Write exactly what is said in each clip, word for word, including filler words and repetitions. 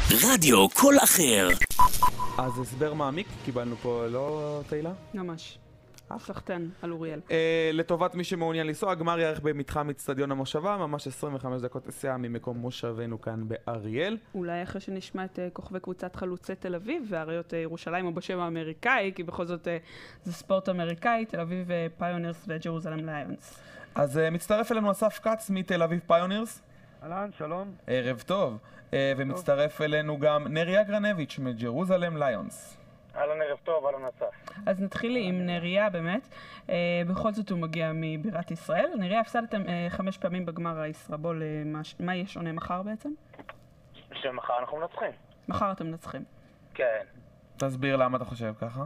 רדיו כל אחר. אז הסבר מעמיק קיבלנו פה, לא תהילה? ממש. סחטן על אוריאל. אה, לטובת מי שמעוניין לנסוע, הגמר יערך במתחם אצטדיון המושבה, ממש עשרים וחמש דקות נסיעה ממקום מושבנו כאן באריאל. אולי אחרי שנשמע את uh, כוכבי קבוצת חלוצי תל אביב והאריות uh, ירושלים או בשם האמריקאי, כי בכל זאת uh, זה ספורט אמריקאי, תל אביב פיונרס וג'רוזלם ליונס. אז uh, מצטרף אלינו אסף כץ מתל אביב פיונרס. אהלן, שלום. ערב טוב. Uh, ומצטרף אלינו גם נריה גרנביץ' מג'רוזלם ליונס. אהלן, ערב טוב, אהלן אסף. אז נתחיל עם נריה באמת. Uh, בכל זאת הוא מגיע מבירת ישראל. נריה, הפסדתם uh, חמש פעמים בגמר הישראבול. Uh, מה, מה יהיה שונה מחר בעצם? שמחר אנחנו מנצחים. מחר אתם מנצחים. כן. תסביר למה אתה חושב ככה.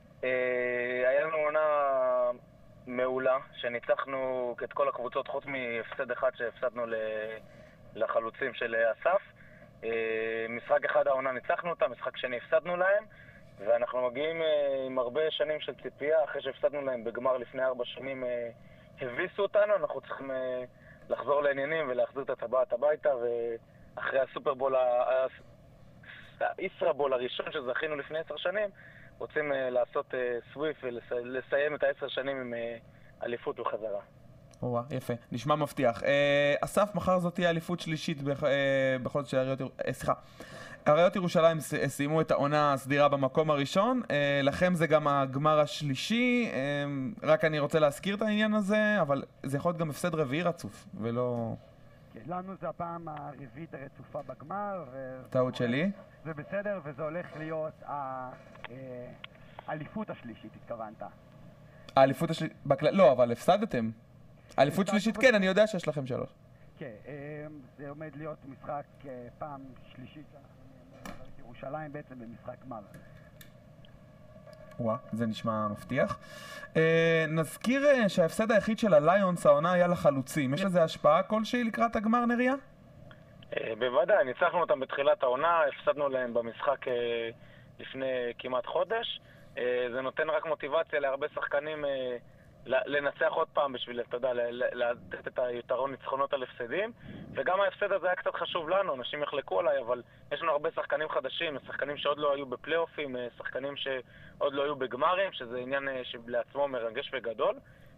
אה, היה לנו עונה מעולה, שניצחנו את כל הקבוצות חוץ מהפסד אחד שהפסדנו ל... לחלוצים של אסף. אה, משחק אחד העונה ניצחנו אותה, משחק שני הפסדנו להם. ואנחנו מגיעים אה, עם הרבה שנים של ציפייה, אחרי שהפסדנו להם בגמר לפני ארבע שנים אה, הביסו אותנו, אנחנו צריכים אה, לחזור לעניינים ולהחזיר את הטבעת הביתה, ואחרי הסופרבול, הישראבול הראשון שזכינו לפני עשר שנים, רוצים אה, לעשות אה, סוויף ולסיים את העשר שנים עם אה, אליפות וחזרה. וואה, יפה, נשמע מבטיח. אה, אסף, מחר זאת תהיה אליפות שלישית בכ... אה, בכל זאת של אריות... אה, סליחה. אריות ירושלים סיימו את העונה הסדירה במקום הראשון, לכם זה גם הגמר השלישי, רק אני רוצה להזכיר את העניין הזה, אבל זה יכול להיות גם הפסד רביעי רצוף, ולא... לנו זה הפעם הרביעית הרצופה בגמר. טעות שלי. זה בסדר, וזה הולך להיות האליפות השלישית, התכוונת. האליפות השלישית, לא, אבל הפסדתם. האליפות שלישית, כן, אני יודע שיש לכם שלוש. כן, זה עומד להיות משחק פעם שלישית שאנחנו ירושלים בעצם במשחק גמר. וואה, זה נשמע מבטיח. אה, נזכיר אה, שההפסד היחיד של הליונס העונה היה לחלוצים. יש לזה השפעה כלשהי לקראת הגמר, נריה? אה, בוודאי, ניצחנו אותם בתחילת העונה, הפסדנו להם במשחק אה, לפני כמעט חודש. אה, זה נותן רק מוטיבציה להרבה שחקנים אה, לנצח עוד פעם בשביל, אתה יודע, לתת את היתרון ניצחונות על הפסדים. וגם ההפסד הזה היה קצת חשוב לנו, אנשים יחלקו עליי, אבל יש לנו הרבה שחקנים חדשים, שחקנים שעוד לא היו בפלייאופים, שחקנים שעוד לא היו בגמרים, שזה עניין שלעצמו מרגש וגדול.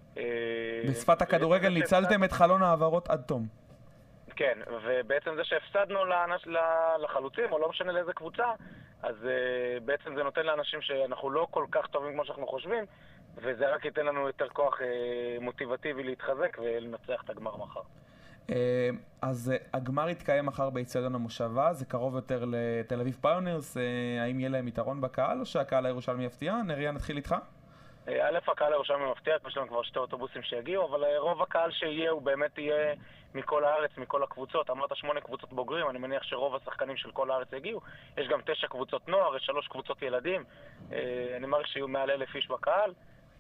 בשפת הכדורגל ניצלתם את חלון העברות עד תום. כן, ובעצם זה שהפסדנו לחלוצים, או לא משנה לאיזה קבוצה, אז בעצם זה נותן לאנשים שאנחנו לא כל כך טובים כמו שאנחנו חושבים, וזה רק ייתן לנו יותר כוח מוטיבטיבי להתחזק ולנצח את הגמר מחר. אז הגמר יתקיים מחר באצטדיון המושבה, זה קרוב יותר לתל אביב פיונרס, האם יהיה להם יתרון בקהל או שהקהל הירושלמי יפתיע? נריה, נתחיל איתך? א', הקהל הירושלמי מפתיע, יש לנו כבר שתי אוטובוסים שיגיעו, אבל רוב הקהל שיהיה הוא באמת יהיה מכל הארץ, מכל הקבוצות. אמרת שמונה קבוצות בוגרים, אני מניח שרוב השחקנים של כל הארץ יגיעו. יש גם תשע קבוצות נוער, יש שלוש קבוצות ילדים, אני מעריך שיהיו מעל אלף איש בקהל.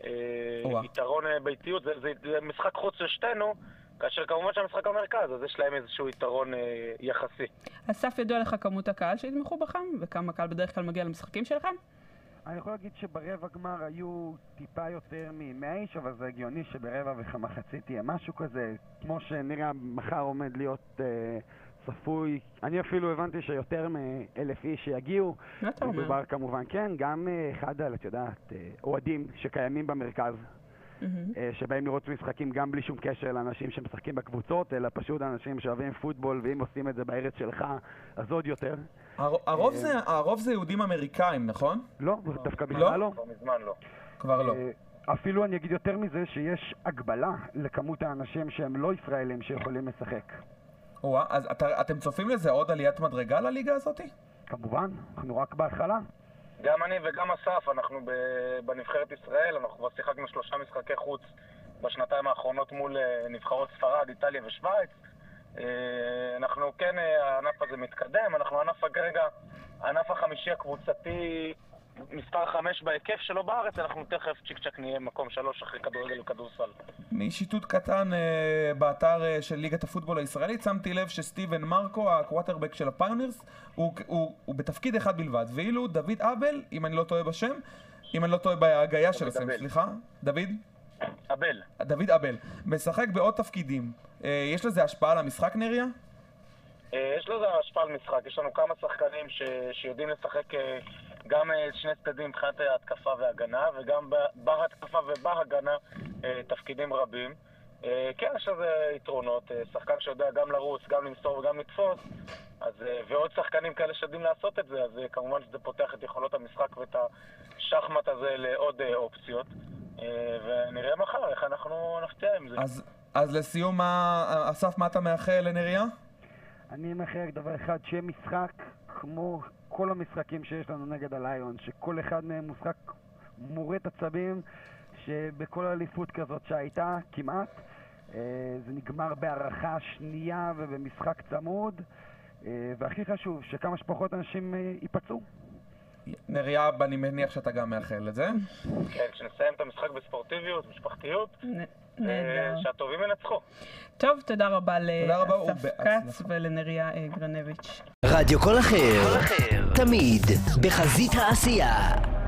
יתרון ביתיות, זה, זה, זה משחק חוץ של שתינו, כאשר כמובן שהמשחק המרכז, אז יש להם איזשהו יתרון אה, יחסי. אסף, ידוע לך כמות הקהל שהתמכו בכם, וכמה קהל בדרך כלל מגיע למשחקים שלכם? אני יכול להגיד שברבע גמר היו טיפה יותר מ-מאה איש, אבל זה הגיוני שברבע ומחצית יהיה משהו כזה, כמו שנראה מחר עומד להיות אה, צפוי. אני אפילו הבנתי שיותר מאלף איש שיגיעו. מה אתה אומר? מדובר כמובן, כן, גם אה, אחד על, את יודעת, אה, אוהדים שקיימים במרכז. Mm-hmm. שבאים לראות משחקים גם בלי שום קשר לאנשים שמשחקים בקבוצות, אלא פשוט אנשים שאוהבים פוטבול, ואם עושים את זה בארץ שלך, אז עוד יותר. הרוב זה, הרוב זה יהודים אמריקאים, נכון? לא, דווקא בכלל לא. כבר מזמן לא. כבר לא. אפילו אני אגיד יותר מזה שיש הגבלה לכמות האנשים שהם לא ישראלים שיכולים לשחק. וואה, אז אתם צופים לזה עוד עליית מדרגה לליגה הזאת? כמובן, אנחנו רק בהתחלה. גם אני וגם אסף, אנחנו בנבחרת ישראל, אנחנו כבר שיחקנו שלושה משחקי חוץ בשנתיים האחרונות מול נבחרות ספרד, איטליה ושוויץ. אנחנו כן, הענף הזה מתקדם, אנחנו ענף כרגע, הענף החמישי הקבוצתי, מספר חמש בהיקף שלו בארץ, אנחנו תכף צ'יק צ'ק נהיה מקום שלוש אחרי כדורגל וכדורסל. משיטוט קטן באתר של ליגת הפוטבול הישראלית, שמתי לב שסטיבן מרקו, הקווטרבק של הפיונרס, הוא, הוא, הוא בתפקיד אחד בלבד, ואילו דוד אבל, אם אני לא טועה בשם, אם אני לא טועה בהגיה של השם, סליחה, דוד? אבל. דוד אבל, משחק בעוד תפקידים. יש לזה השפעה על המשחק, נריה? יש לזה השפעה על משחק, יש לנו כמה שחקנים ש... שיודעים לשחק גם שני צדדים מבחינת ההתקפה והגנה, וגם בהתקפה ובהגנה תפקידים רבים. כן, יש לזה יתרונות, שחקן שיודע גם לרוץ, גם למסור וגם לתפוס, אז, ועוד שחקנים כאלה שיודעים לעשות את זה, אז כמובן שזה פותח את יכולות המשחק ואת השחמט הזה לעוד אופציות, ונראה מחר איך אנחנו נפתיע עם זה. אז, אז לסיום, אסף, מה אתה מאחל לנריה? אני מאחל דבר אחד, שיהיה משחק כמו כל המשחקים שיש לנו נגד הליון, שכל אחד מהם משחק מורד עצבים, שבכל אליפות כזאת שהייתה כמעט, זה נגמר בהערכה שנייה ובמשחק צמוד, והכי חשוב, שכמה שפחות אנשים ייפצעו. נריה, אני מניח שאתה גם מאחל את זה. כן, כשנסיים את המשחק בספורטיביות, משפחתיות, נהדר. שהטובים ינצחו. טוב, תודה רבה לאסף כץ ולנריה גרנביץ'. רדיו כל אחר, תמיד בחזית העשייה.